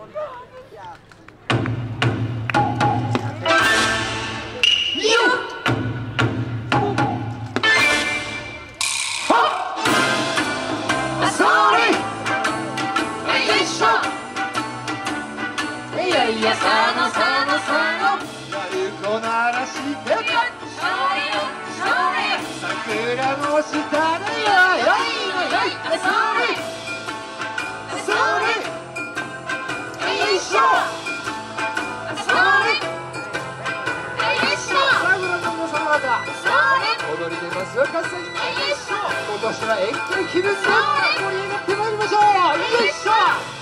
いや、さのさのさの鳴子鳴らして桜の下でよいよいそれよいしょそれよいしょさぐらの皆様方踊りでますよ合戦に今年は宴会気分で盛り上がってまいりましょう。よいしょ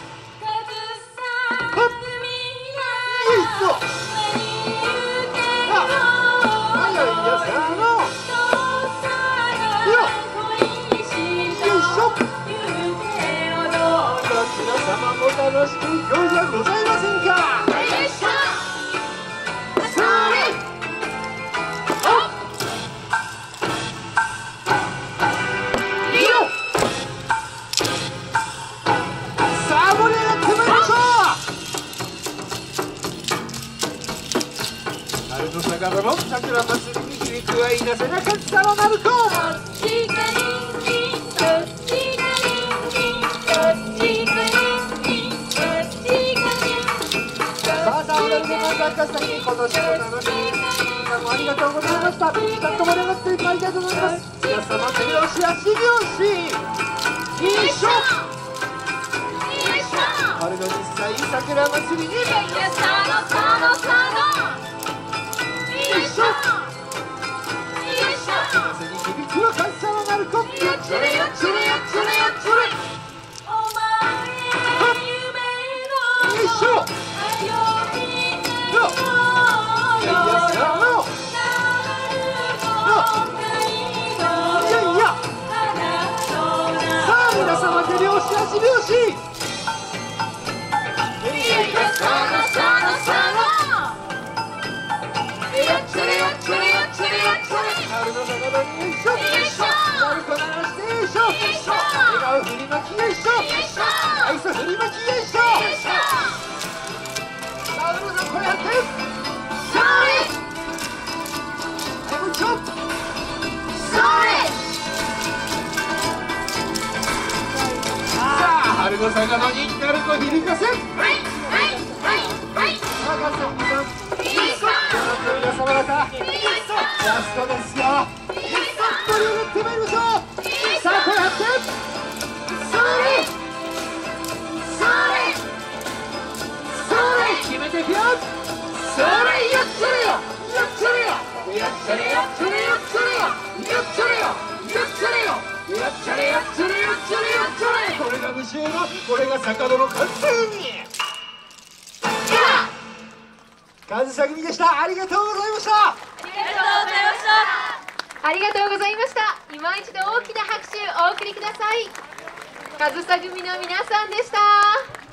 皆様も楽しくいこうじゃございませんか。さあ盛り上がってまいりましょう。春の坂田の桜祭りに響くはいなせなかったのなる子。今年も楽しみ、みんなもありがとうございました。ちゃんと盛り上がっていきたいと思います。皆様手拍子足拍子よいしょ春の実際桜祭りによいしょ風に響くは感謝のなる子。よっちょれよっちょれよっちょれよっちょれよいしょ皆様手拍子足拍子春の中野によいしょ鳴子鳴らしてよいしょ笑顔振りまきよいしょ愛想振りまきよいしょさあ皆さんこれやってもう一丁春の坂野に鳴子響かせさあカズさん皆様方ラストですよ。盛り上がってまいりましょう。さあこれやって決めていくよ。それやっちゃれよこれが無臭のこれが坂戸の完成にカズサ組でした。ありがとうございました。 ありがとうございました。今一度大きな拍手お送りください。カズサ組の皆さんでした。